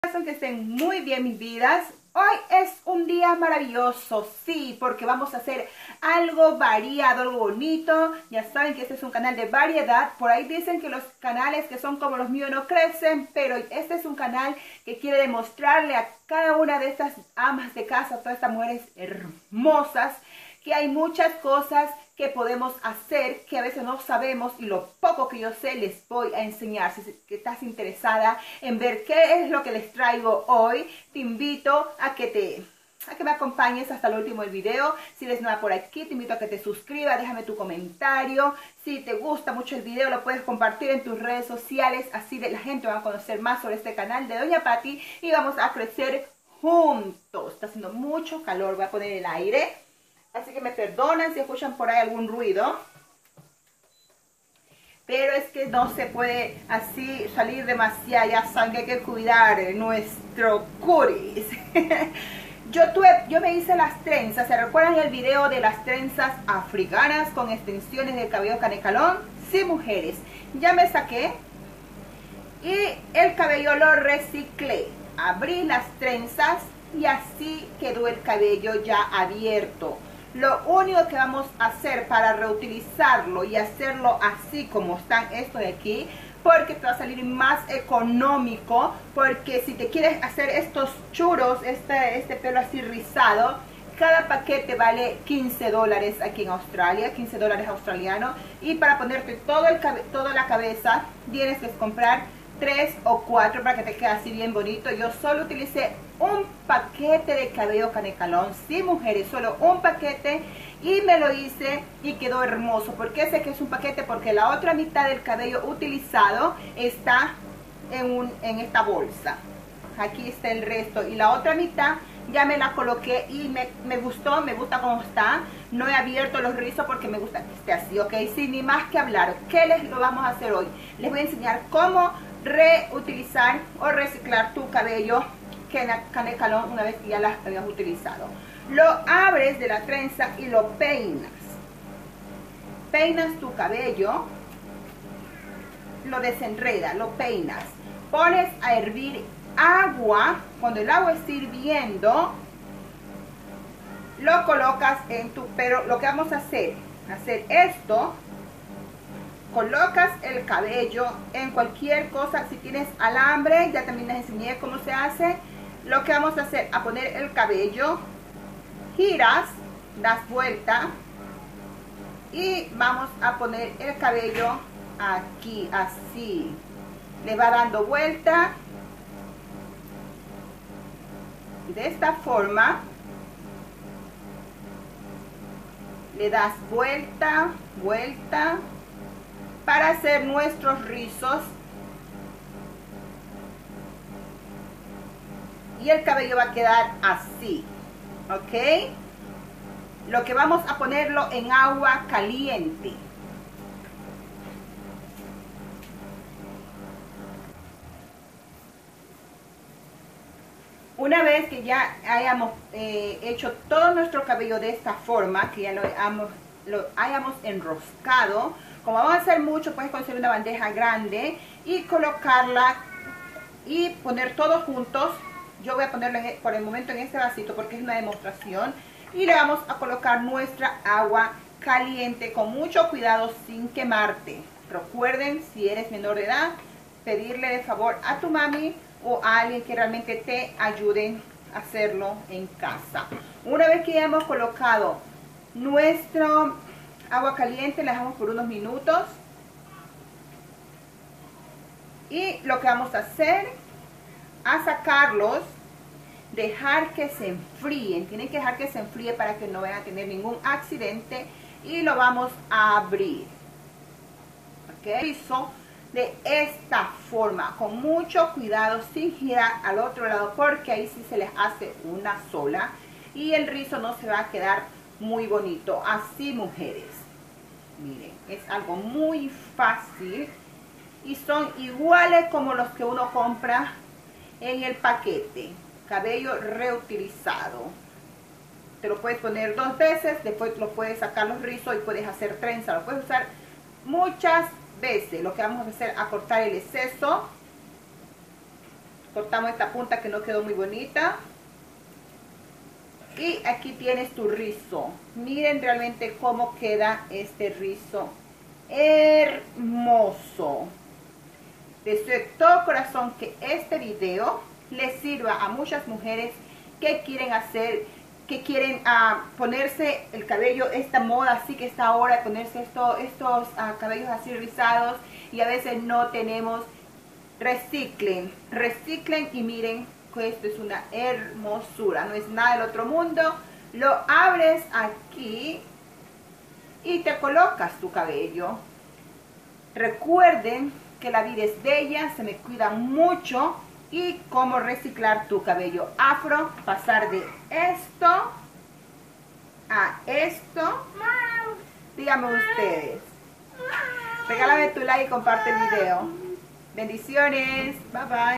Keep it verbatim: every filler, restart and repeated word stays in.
Que estén muy bien mis vidas. Hoy es un día maravilloso, sí, porque vamos a hacer algo variado, algo bonito. Ya saben que este es un canal de variedad. Por ahí dicen que los canales que son como los míos no crecen, pero este es un canal que quiere demostrarle a cada una de estas amas de casa, a todas estas mujeres hermosas, que hay muchas cosas que podemos hacer que a veces no sabemos, y lo poco que yo sé les voy a enseñar. Si estás interesada en ver qué es lo que les traigo hoy, te invito a que te a que me acompañes hasta el último del video. Si eres nueva por aquí, te invito a que te suscribas, déjame tu comentario. Si te gusta mucho el video, lo puedes compartir en tus redes sociales, así de la gente va a conocer más sobre este canal de Doña Patti y vamos a crecer juntos. Está haciendo mucho calor, voy a poner el aire. Así que me perdonan si escuchan por ahí algún ruido. Pero es que no se puede así salir demasiado. Ya saben que hay que cuidar nuestro cutis. yo, tuve, yo me hice las trenzas. ¿Se recuerdan el video de las trenzas africanas con extensiones del cabello canecalón? Sí, mujeres. Ya me saqué. Y el cabello lo reciclé. Abrí las trenzas y así quedó el cabello ya abierto. Lo único que vamos a hacer para reutilizarlo y hacerlo así como están estos de aquí, porque te va a salir más económico, porque si te quieres hacer estos churros, este, este pelo así rizado, cada paquete vale quince dólares aquí en Australia, quince dólares australianos, y para ponerte todo el toda la cabeza tienes que comprar tres o cuatro para que te quede así bien bonito. Yo solo utilicé un paquete de cabello canecalón, sí mujeres, solo un paquete, y me lo hice y quedó hermoso. ¿Por qué sé que es un paquete? Porque la otra mitad del cabello utilizado está en, un, en esta bolsa. Aquí está el resto y la otra mitad ya me la coloqué y me, me gustó, me gusta cómo está. No he abierto los rizos porque me gusta que esté así, ok. Sin ni más que hablar, ¿qué les lo vamos a hacer hoy? Les voy a enseñar cómo reutilizar o reciclar tu cabello canecalón una vez que ya las hayas utilizado. Lo abres de la trenza y lo peinas. Peinas tu cabello, lo desenredas, lo peinas. Pones a hervir agua. Cuando el agua esté hirviendo, lo colocas en tu, pero lo que vamos a hacer, hacer esto, colocas el cabello en cualquier cosa. Si tienes alambre, ya también les enseñé cómo se hace. Lo que vamos a hacer, a poner el cabello, giras, das vuelta y vamos a poner el cabello aquí, así. Le va dando vuelta. De esta forma le das vuelta, vuelta, para hacer nuestros rizos, y el cabello va a quedar así, ok. Lo que vamos a ponerlo en agua caliente. Una vez que ya hayamos eh, hecho todo nuestro cabello de esta forma, que ya lo hayamos, lo hayamos enroscado, como vamos a hacer mucho, puedes conseguir una bandeja grande y colocarla y poner todos juntos. Yo voy a ponerlo en, por el momento en este vasito porque es una demostración. Y le vamos a colocar nuestra agua caliente con mucho cuidado sin quemarte. Recuerden, si eres menor de edad, pedirle de favor a tu mami o a alguien que realmente te ayude a hacerlo en casa. Una vez que ya hemos colocado nuestro agua caliente, la dejamos por unos minutos. Y lo que vamos a hacer, a sacarlos, dejar que se enfríen. Tienen que dejar que se enfríe para que no vayan a tener ningún accidente. Y lo vamos a abrir, ok. Rizo de esta forma, con mucho cuidado, sin girar al otro lado, porque ahí sí se les hace una sola y el rizo no se va a quedar muy bonito. Así, mujeres, miren, es algo muy fácil y son iguales como los que uno compra en el paquete. Cabello reutilizado, te lo puedes poner dos veces, después lo puedes sacar los rizos y puedes hacer trenza. Lo puedes usar muchas veces. Lo que vamos a hacer es a cortar el exceso Cortamos esta punta que no quedó muy bonita. Y aquí tienes tu rizo. Miren realmente cómo queda este rizo. Hermoso. Deseo de todo corazón que este video les sirva a muchas mujeres que quieren hacer, que quieren uh, ponerse el cabello, esta moda así que está ahora, ponerse esto, estos uh, cabellos así rizados y a veces no tenemos. Reciclen, reciclen y miren que esto es una hermosura, no es nada del otro mundo. Lo abres aquí y te colocas tu cabello. Recuerden que la vida es bella, se me cuida mucho. Y cómo reciclar tu cabello afro, pasar de esto a esto. Díganme ustedes. Regálame tu like y comparte el video. Bendiciones. Bye bye.